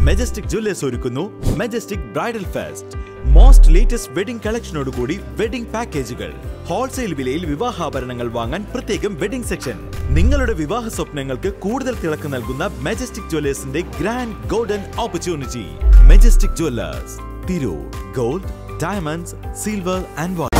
Majestic jewellers ഒരുക്കുന്നു majestic bridal fest. Most latest wedding കളക്ഷനോടുകൂടി wedding പാക്കേജുകൾ. ഹോൾസെയിൽ വിലയിൽ വിവാഹാഭരണങ്ങൾ വാങ്ങാൻ പ്രത്യേകം വെഡിംഗ് സെക്ഷൻ. നിങ്ങളുടെ വിവാഹ സ്വപ്നങ്ങൾക്ക് കൂടുതൽ തിളക്കം നൽകുന്ന മെജസ്റ്റിക് ജ്വല്ലേഴ്സിന്റെ grand golden opportunity. Majestic jewellers, Tirur. Gold, diamonds, silver and water.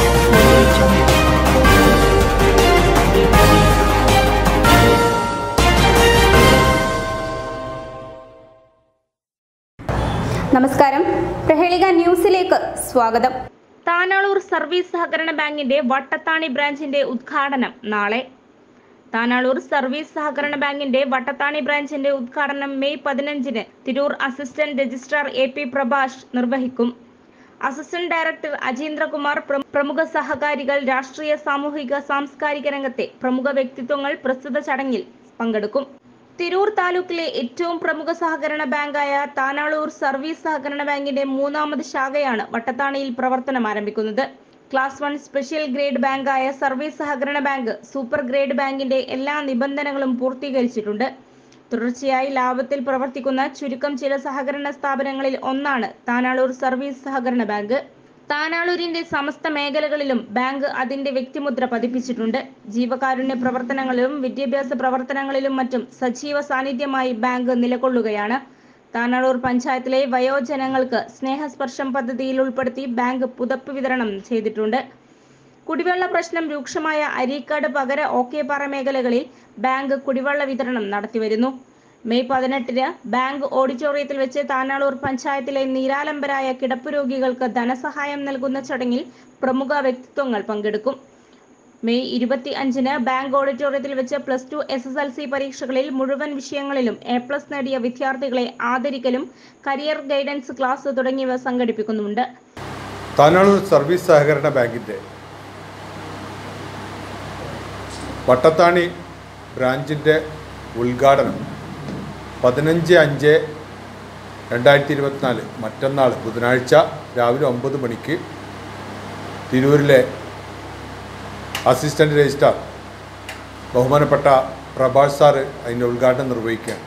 നമസ്കാരം, പ്രഹേളിക ന്യൂസിലേക്ക് സ്വാഗതം. താനാളൂർ സർവീസ് സഹകരണ ബാങ്കിന്റെ വട്ടത്താണി ബ്രാഞ്ചിന്റെ ഉദ്ഘാടനം നാളെ. താനാളൂർ സർവീസ് സഹകരണ ബാങ്കിന്റെ വട്ടത്താണി ബ്രാഞ്ചിന്റെ ഉദ്ഘാടനം മെയ് 15-ന് Tirur assistant registrar AP Prabhash നിർവഹിക്കും. അസിസ്റ്റന്റ് ഡയറക്ടർ അജീന്ദ്രകുമാർ, പ്രമുഖ സഹകാരികൾ, രാഷ്ട്രീയ, സാമൂഹിക, സാംസ്കാരിക രംഗത്തെ പ്രമുഖ വ്യക്തിത്വങ്ങൾ പ്രസ്തുത ചടങ്ങിൽ പങ്കെടുക്കും. തിരൂർ താലൂക്കിലെ ഏറ്റവും പ്രമുഖ സഹകരണ ബാങ്കായ താനാളൂർ സർവീസ് സഹകരണ ബാങ്കിന്റെ 3ാമത് ശാഖയാണ് വട്ടത്താണിയിൽ പ്രവർത്തനം ആരംഭിക്കുന്നത്. ക്ലാസ് 1 സ്പെഷ്യൽ ഗ്രേഡ് ബാങ്കായ സർവീസ് സഹകരണ ബാങ്ക് സൂപ്പർ ഗ്രേഡ് ബാങ്കിന്റെ എല്ലാ നിബന്ധനകളും പൂർത്തീകരിച്ചിട്ടുണ്ട്. തുടർച്ചയായി ലാഭത്തിൽ പ്രവർത്തിക്കുന്ന ചുരുക്കം ചില സഹകരണ സ്ഥാപനങ്ങളിൽ ഒന്നാണ് താനാളൂർ സർവീസ് സഹകരണ ബാങ്ക്. താനാളൂരിന്റെ സമസ്ത മേഖലകളിലും ബാങ്ക് അതിന്റെ വ്യക്തിമുദ്ര പതിപ്പിച്ചിട്ടുണ്ട്. ജീവകാരുണ്യ പ്രവർത്തനങ്ങളിലും വിദ്യാഭ്യാസ പ്രവർത്തനങ്ങളിലും മറ്റും സജീവ സാന്നിധ്യമായി ബാങ്ക് നിലകൊള്ളുകയാണ്. താനാളൂർ പഞ്ചായത്തിലെ വയോജനങ്ങൾക്ക് സ്നേഹസ്പർശം പദ്ധതിയിൽ ഉൾപ്പെടുത്തി ബാങ്ക് പുതപ്പ് വിതരണം ചെയ്തിട്ടുണ്ട്. കുടിവെള്ള പ്രശ്നം രൂക്ഷമായ അരീക്കാട്, പകര, ഓക്കേപ്പാറ മേഖലകളിൽ ബാങ്ക് കുടിവെള്ള വിതരണം നടത്തിവരുന്നു. മെയ് 18-ന് ബാങ്ക് ഓഡിറ്റോറിയത്തിൽ വെച്ച് താനാളൂർ പഞ്ചായത്തിലെ നിരാലംബരായ കിടപ്പ് രോഗികൾക്ക് ധനസഹായം നൽകുന്ന ചടങ്ങിൽ പ്രമുഖ വ്യക്തിത്വങ്ങൾ പങ്കെടുക്കും. മെയ് 25-ന് ബാങ്ക് ഓഡിറ്റോറിയത്തിൽ വെച്ച് +2 SSLC പരീക്ഷകളിൽ മുഴുവൻ വിഷയങ്ങളിലും A+ നേടിയ വിദ്യാർത്ഥികളെ ആദരിക്കലും കരിയർ ഗൈഡൻസ് ക്ലാസ് തുടങ്ങിയവ സംഘടിപ്പിക്കുന്നുണ്ട്. താനാളൂർ സർവീസ് സഹകരണ ബാങ്കിന്റെ വട്ടത്താണി ബ്രാഞ്ചിന്റെ ഉദ്ഘാടനം 15/5/2024 മറ്റന്നാൾ ബുധനാഴ്ച രാവിലെ 9 മണിക്ക് തിരൂരിലെ അസിസ്റ്റന്റ് രജിസ്ട്രാർ ബഹുമാനപ്പെട്ട പ്രഭാഷ് സാറ് അതിൻ്റെ ഉദ്ഘാടനം നിർവഹിക്കുകയാണ്.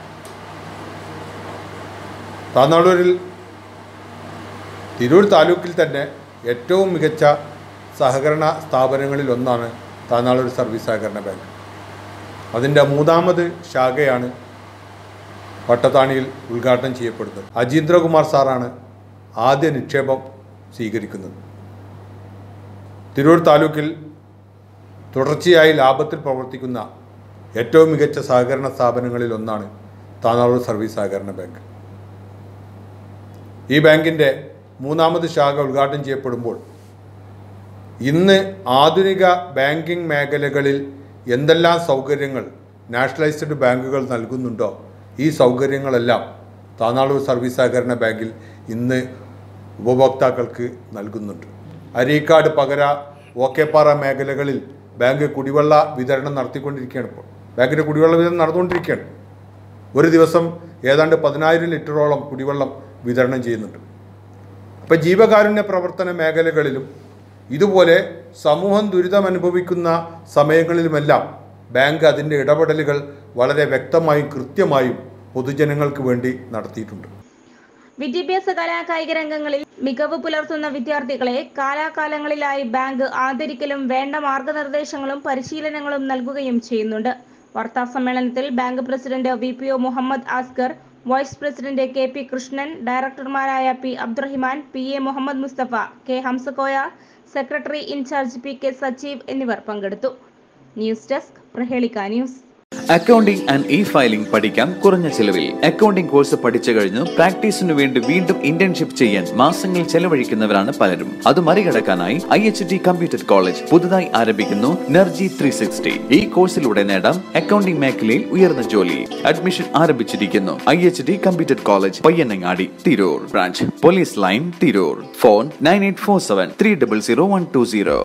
താനാളൂരിൽ തിരൂർ താലൂക്കിൽ തന്നെ ഏറ്റവും മികച്ച സഹകരണ സ്ഥാപനങ്ങളിൽ ഒന്നാണ് താനാളൂർ സർവീസ് സഹകരണ ബാങ്ക്. അതിൻ്റെ 3ാമത് ശാഖയാണ് വട്ടത്താണിയിൽ ഉദ്ഘാടനം ചെയ്യപ്പെടുന്നത്. അജീന്ദ്രകുമാർ സാറാണ് ആദ്യ നിക്ഷേപം സ്വീകരിക്കുന്നത്. തിരൂർ താലൂക്കിൽ തുടർച്ചയായി ലാഭത്തിൽ പ്രവർത്തിക്കുന്ന ഏറ്റവും മികച്ച സഹകരണ സ്ഥാപനങ്ങളിൽ ഒന്നാണ് താനാളൂർ സർവീസ് സഹകരണ ബാങ്ക്. ഈ ബാങ്കിൻ്റെ 3ാമത് ശാഖ ഉദ്ഘാടനം ചെയ്യപ്പെടുമ്പോൾ ഇന്ന് ആധുനിക ബാങ്കിംഗ് മേഖലകളിൽ എന്തെല്ലാം സൗകര്യങ്ങൾ നാഷണലൈസ്ഡ് ബാങ്കുകൾ നൽകുന്നുണ്ടോ ഈ സൗകര്യങ്ങളെല്ലാം താനാളൂർ സർവീസ് സഹകരണ ബാങ്കിൽ ഇന്ന് ഉപഭോക്താക്കൾക്ക് നൽകുന്നുണ്ട്. അരീക്കാട്, പകര, ഓക്കേപ്പാറ മേഖലകളിൽ ബാങ്ക് കുടിവെള്ള വിതരണം നടത്തിക്കൊണ്ടിരിക്കുകയാണ്. ഇപ്പോൾ ബാങ്കിൻ്റെ കുടിവെള്ള വിതരണം നടന്നുകൊണ്ടിരിക്കുകയാണ്. ഒരു ദിവസം ഏതാണ്ട് 10,000 ലിറ്ററോളം കുടിവെള്ളം വിതരണം ചെയ്യുന്നുണ്ട്. അപ്പോൾ ജീവകാരുണ്യ പ്രവർത്തന മേഖലകളിലും ഇതുപോലെ സമൂഹം ദുരിതമനുഭവിക്കുന്ന സമയങ്ങളിലുമെല്ലാം ബാങ്ക് അതിൻ്റെ ഇടപെടലുകൾ വളരെ വ്യക്തമായും കൃത്യമായും പൊതുജനങ്ങൾക്ക് വേണ്ടി നടത്തിയിട്ടുണ്ട്. വിദ്യാഭ്യാസ, കലാകായിക രംഗങ്ങളിൽ മികവ് പുലർത്തുന്ന വിദ്യാർത്ഥികളെ കാലാകാലങ്ങളിലായി ബാങ്ക് ആദരിക്കലും വേണ്ട മാർഗനിർദ്ദേശങ്ങളും പരിശീലനങ്ങളും നൽകുകയും ചെയ്യുന്നുണ്ട്. വാർത്താ സമ്മേളനത്തിൽ bank president VPO Muhammad Asghar, vice president KP Krishnan, ഡയറക്ടർമാരായ P Abdurahiman, PA Muhammad Mustafa, K Hamzakoya, secretary incharge PK Sajeev എന്നിവർ പങ്കെടുത്തു. News desk, Prahelika news. Accounting and filing പഠിക്കാം കുറഞ്ഞ ചിലവിൽ. അക്കൗണ്ടിംഗ് കോഴ്സ് പഠിച്ചു കഴിഞ്ഞ് പ്രാക്ടീസിനു വേണ്ടി വീണ്ടും ഇന്റേൺഷിപ്പ് ചെയ്യാൻ മാസങ്ങൾ ചെലവഴിക്കുന്നവരാണ് പലരും. അത് മറികടക്കാനായി IHT കമ്പ്യൂട്ടർ കോളേജ് പുതുതായി ആരംഭിക്കുന്നു NERGY 360. ഈ കോഴ്സിലൂടെ നേടാം അക്കൗണ്ടിംഗ് മേഖലയിൽ ഉയർന്ന ജോലി. അഡ്മിഷൻ ആരംഭിച്ചിരിക്കുന്നു. IHT computer college, Payyanangadi, Tirur. Branch police line, Tirur. Phone 9847 300 120.